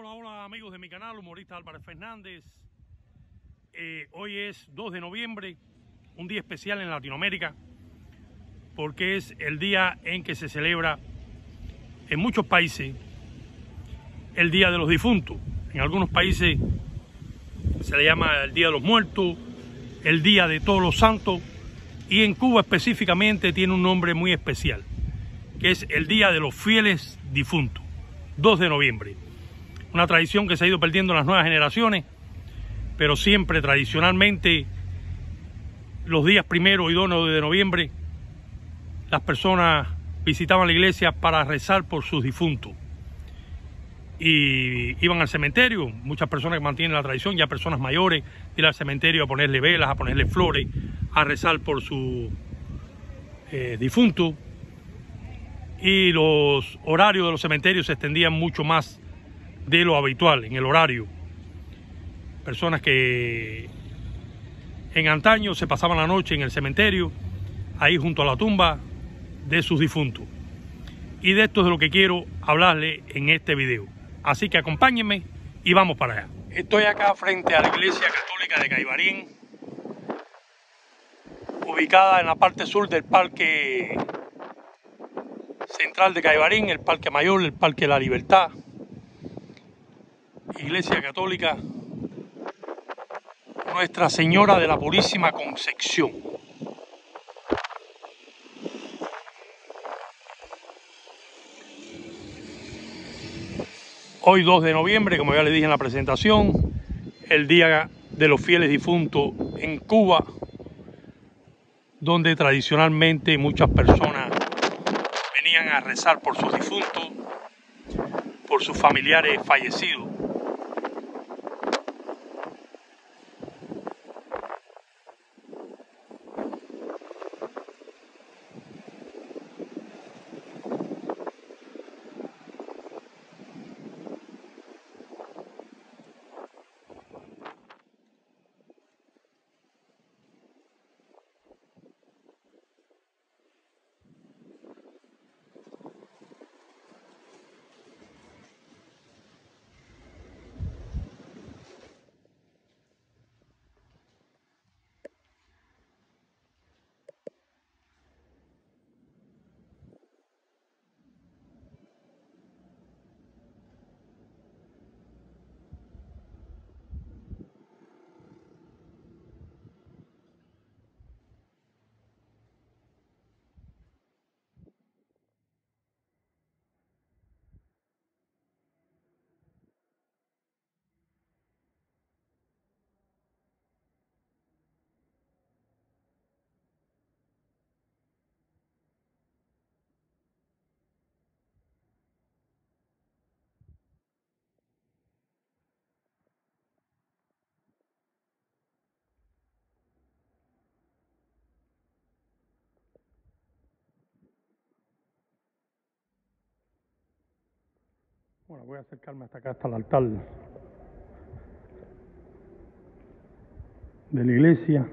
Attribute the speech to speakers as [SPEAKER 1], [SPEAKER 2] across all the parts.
[SPEAKER 1] Hola, hola amigos de mi canal, humorista Álvarez Fernández. Hoy es 2 de noviembre, un día especial en Latinoamérica, porque es el día en que se celebra en muchos países el Día de los Difuntos. En algunos países se le llama el Día de los Muertos, el Día de Todos los Santos, y en Cuba específicamente tiene un nombre muy especial, que es el Día de los Fieles Difuntos, 2 de noviembre. Una tradición que se ha ido perdiendo en las nuevas generaciones, pero siempre tradicionalmente los días 1 y 2 de noviembre las personas visitaban la iglesia para rezar por sus difuntos y iban al cementerio. Muchas personas que mantienen la tradición, ya personas mayores, ir al cementerio a ponerle velas, a ponerle flores, a rezar por su difunto, y los horarios de los cementerios se extendían mucho más de lo habitual en el horario. Personas que en antaño se pasaban la noche en el cementerio, ahí junto a la tumba de sus difuntos. Y de esto es de lo que quiero hablarle en este video. Así que acompáñenme y vamos para allá. Estoy acá frente a la Iglesia Católica de Caibarín, ubicada en la parte sur del Parque Central de Caibarín, el Parque Mayor, el Parque de la Libertad. Iglesia Católica Nuestra Señora de la Purísima Concepción. Hoy 2 de noviembre, como ya les dije en la presentación, el Día de los Fieles Difuntos en Cuba, donde tradicionalmente muchas personas venían a rezar por sus difuntos, por sus familiares fallecidos. Bueno, voy a acercarme hasta acá, hasta el altar de la iglesia.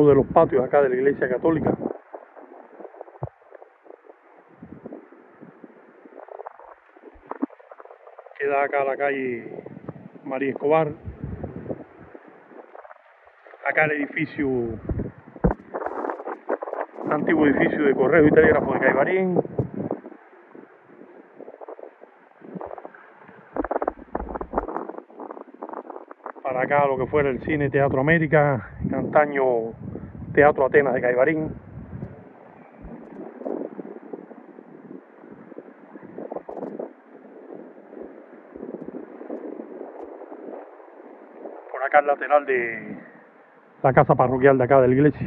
[SPEAKER 1] uno de los patios acá de la iglesia católica. Queda acá la calle María Escobar. Acá el edificio, antiguo edificio de correo y telégrafo de Caibarín. Para acá lo que fuera el cine Teatro América, antaño Teatro Atenas de Caibarín. Por acá el lateral de la casa parroquial de acá de la iglesia.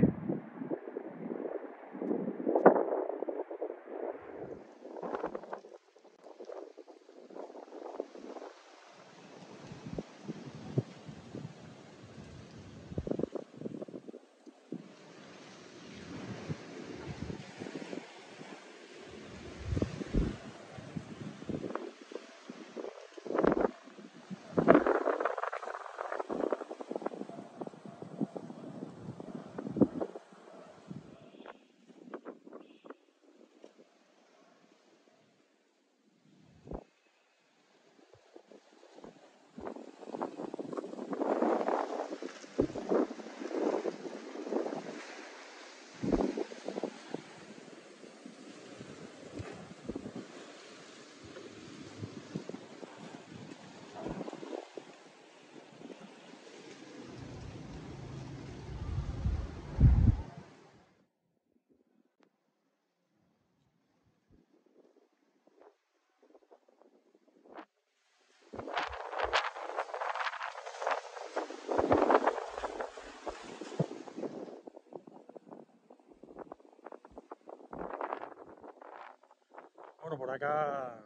[SPEAKER 1] Bueno, por acá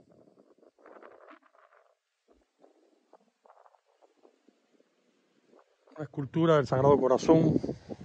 [SPEAKER 1] una escultura del Sagrado Corazón.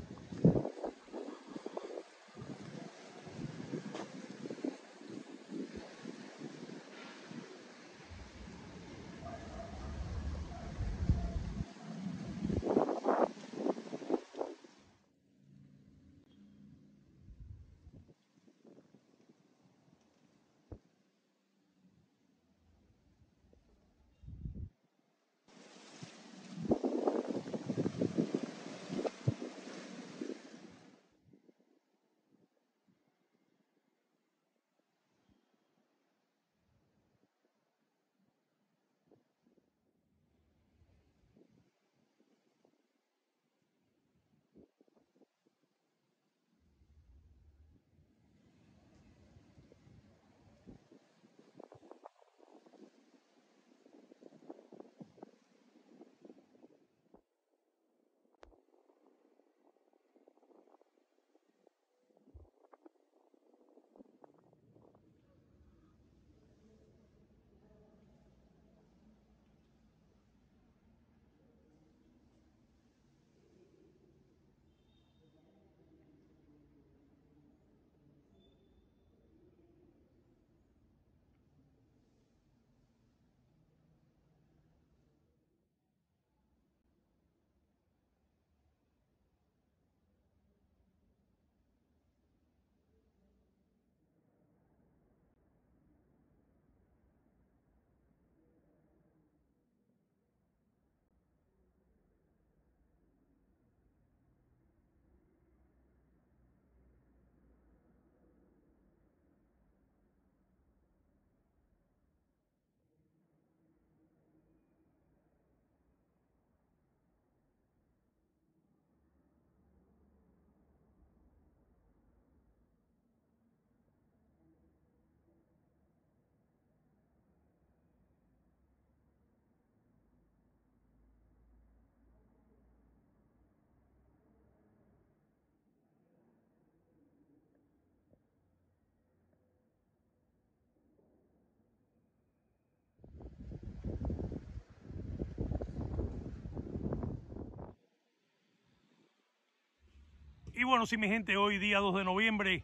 [SPEAKER 1] Y bueno, sí, mi gente, hoy día 2 de noviembre,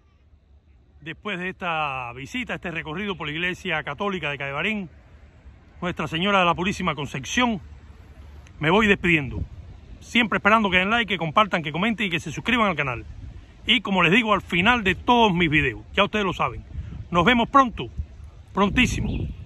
[SPEAKER 1] después de esta visita, este recorrido por la iglesia católica de Caibarín, Nuestra Señora de la Purísima Concepción, me voy despidiendo. siempre esperando que den like, que compartan, que comenten y que se suscriban al canal. Y como les digo al final de todos mis videos, ya ustedes lo saben, nos vemos pronto, prontísimo.